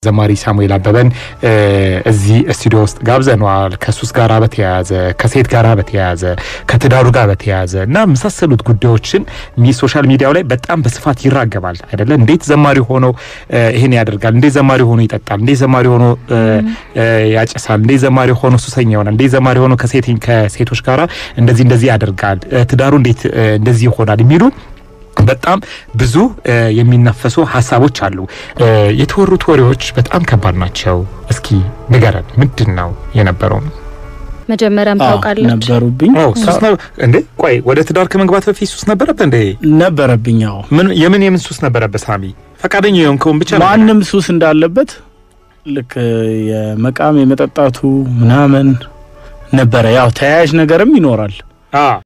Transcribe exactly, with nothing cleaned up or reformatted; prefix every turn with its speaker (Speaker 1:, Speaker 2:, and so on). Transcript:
Speaker 1: ዘማሪ ሳሙኤል አበበን እዚህ ስቱዲዮ ውስጥ ጋብዘናል ከሱስ ጋር በተያያዘ ከሴት ጋር በተያያዘ ከትዳሩ ጋር በተያያዘ እና መሳሰሉት ጉዳዮችን ሶሻል ሚዲያው ላይ በጣም በስፋት ይራገባል አይደለ እንዴት ዘማሪ ሆኖ ይሄን ያደርጋል እንዴት ዘማሪ ሆኖ ይጠጣል እንዴት ዘማሪ ሆኖ ያጨሳል እንዴት ዘማሪ ሆኖ ሱሰኛ ሆነ እንዴት ዘማሪ ሆኖ ከሴቲን ከሴቶች ጋር እንደዚህ እንደዚህ ያደርጋል ትዳሩ እንዴት እንደዚህ ይሆናል የሚሉ በጣም ብዙ የሚነፈሱ ሐሳቦች አሉ የተወሩት ወሬዎች በጣም ከባድ ናቸው እስኪ ንገረን ምንድነው የነበረው
Speaker 2: መጀመሪያም ታውቃለች
Speaker 1: ነበርብኝ ሱስ ነው እንዴ ቆይ ወደ ትዳር ከመግባት በፊት ሱስ ነበረበት እንዴ
Speaker 3: ነበርብኛው
Speaker 1: ምን የምን የምን ሱስ ነበረበት ሳሚ ፈቃደኛ የሆንከው ብቻ
Speaker 3: ማንንም ሱስ እንዳለበት ልክ የመቃም የመጠጣቱ ምናምን ነበር ያው ተያያዥ ነገርም ይኖራል
Speaker 1: አ